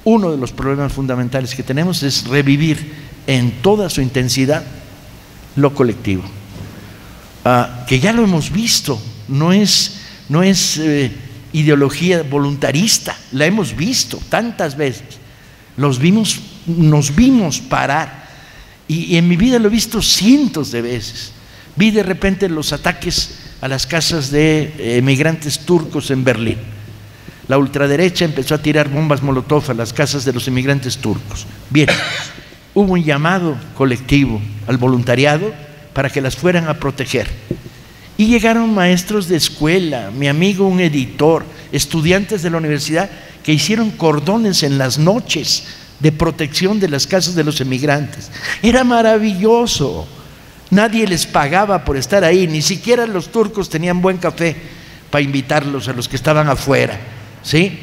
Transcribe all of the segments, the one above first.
uno de los problemas fundamentales que tenemos es revivir en toda su intensidad lo colectivo, que ya lo hemos visto, no es ideología voluntarista, la hemos visto tantas veces, nos vimos parar, y en mi vida lo he visto cientos de veces. Vi de repente los ataques a las casas de emigrantes turcos en Berlín. La ultraderecha empezó a tirar bombas molotov a las casas de los inmigrantes turcos. Bien, hubo un llamado colectivo al voluntariado para que las fueran a proteger. Y llegaron maestros de escuela, mi amigo un editor, estudiantes de la universidad que hicieron cordones en las noches de protección de las casas de los emigrantes. Era maravilloso. Nadie les pagaba por estar ahí, ni siquiera los turcos tenían buen café para invitarlos a los que estaban afuera, ¿sí?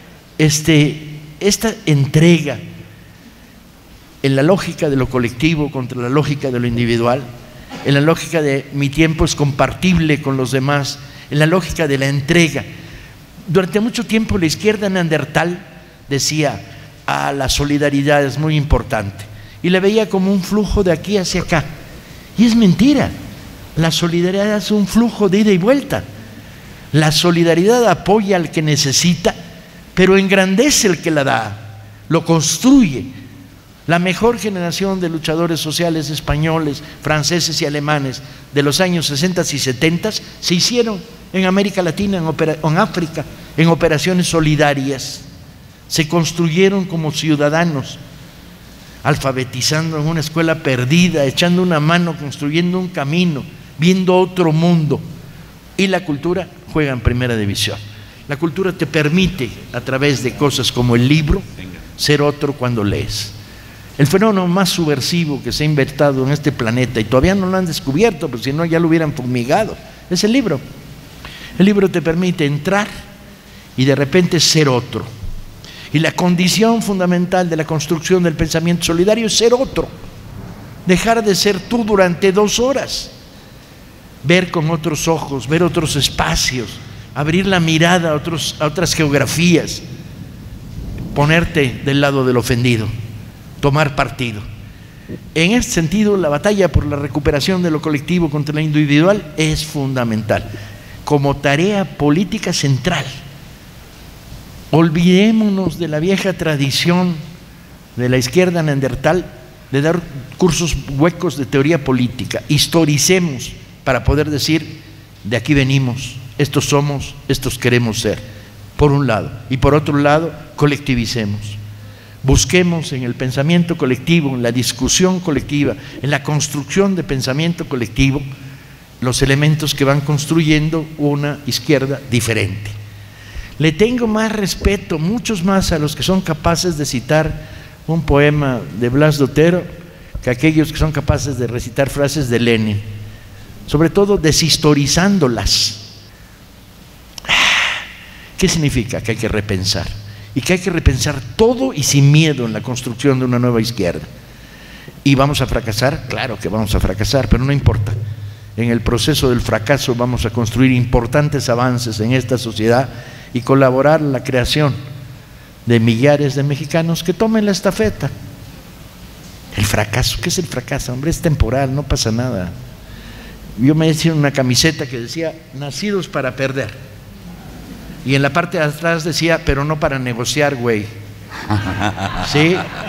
Esta entrega en la lógica de lo colectivo contra la lógica de lo individual, en la lógica de mi tiempo es compartible con los demás, en la lógica de la entrega. Durante mucho tiempo la izquierda neandertal decía, la solidaridad es muy importante, y la veía como un flujo de aquí hacia acá. Y es mentira, la solidaridad es un flujo de ida y vuelta. La solidaridad apoya al que necesita, pero engrandece al que la da, lo construye. La mejor generación de luchadores sociales españoles, franceses y alemanes de los años 60 y 70 se hicieron en América Latina, en África, en operaciones solidarias. Se construyeron como ciudadanos, alfabetizando en una escuela perdida, echando una mano, construyendo un camino, viendo otro mundo. Y la cultura juega en primera división. La cultura te permite, a través de cosas como el libro, ser otro cuando lees. El fenómeno más subversivo que se ha inventado en este planeta, y todavía no lo han descubierto, porque si no ya lo hubieran fumigado, es el libro. El libro te permite entrar y de repente ser otro. Y la condición fundamental de la construcción del pensamiento solidario es ser otro. Dejar de ser tú durante 2 horas. Ver con otros ojos, ver otros espacios, abrir la mirada a otras geografías, ponerte del lado del ofendido, tomar partido. En este sentido, la batalla por la recuperación de lo colectivo contra lo individual es fundamental, como tarea política central. Olvidémonos de la vieja tradición de la izquierda neandertal de dar cursos huecos de teoría política. Historicemos para poder decir, de aquí venimos, estos somos, estos queremos ser, por un lado. Y por otro lado, colectivicemos. Busquemos en el pensamiento colectivo, en la discusión colectiva, en la construcción de pensamiento colectivo, los elementos que van construyendo una izquierda diferente. Le tengo más respeto, muchos más, a los que son capaces de citar un poema de Blas de Otero que a aquellos que son capaces de recitar frases de Lenin, sobre todo deshistorizándolas. ¿Qué significa? Que hay que repensar, y que hay que repensar todo y sin miedo en la construcción de una nueva izquierda. ¿Y vamos a fracasar? Claro que vamos a fracasar, pero no importa. En el proceso del fracaso vamos a construir importantes avances en esta sociedad y colaborar en la creación de millares de mexicanos que tomen la estafeta. El fracaso, ¿qué es el fracaso? Hombre, es temporal, no pasa nada. Yo me hice una camiseta que decía, nacidos para perder. Y en la parte de atrás decía, pero no para negociar, güey. ¿Sí?